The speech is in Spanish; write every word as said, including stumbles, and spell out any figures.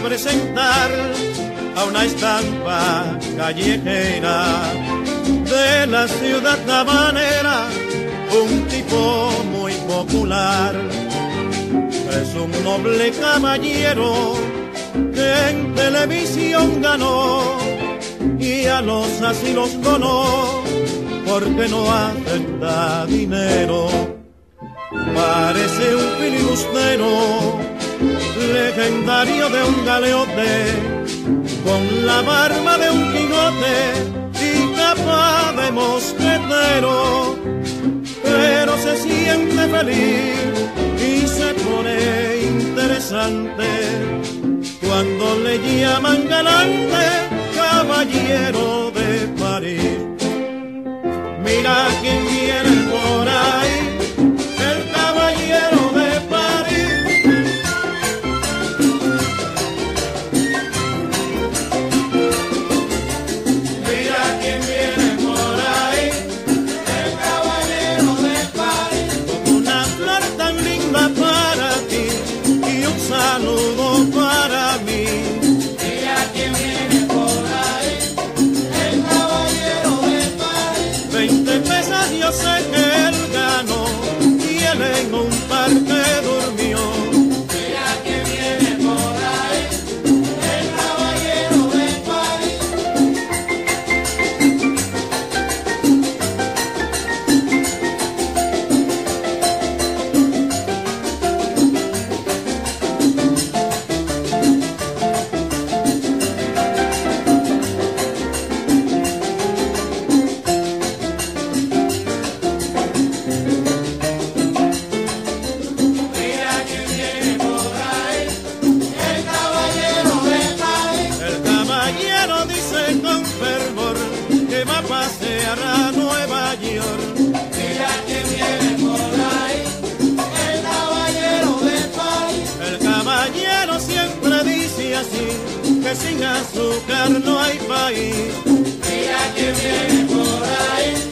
presentar a una estampa callejera de la ciudad habanera, un tipo muy popular. Es un noble caballero que en televisión ganó y a los asilos donó porque no acepta dinero. Parece un filibustero legendario de un galeote, con la barba de un Quijote y capa de mosquetero, pero se siente feliz y se pone interesante cuando le llaman galante caballero de París. Mira quién viene por ahí, el caballero de París. Mira quién viene por ahí, el caballero de París. Con una flor tan linda para ti y un saludo para mí. Mira quién viene por ahí, el caballero de París. Veinte pesas yo sé que él ganó y él en un parque durmió. Mira que viene por ahí, el caballero de París. Mira que viene por ahí, el caballero de París. El caballero dice con fervor que va a pasear a Nueva York. Mira que viene por ahí, el caballero de París. El caballero siempre dice así, que sin azúcar no hay país. Mira que viene por ahí,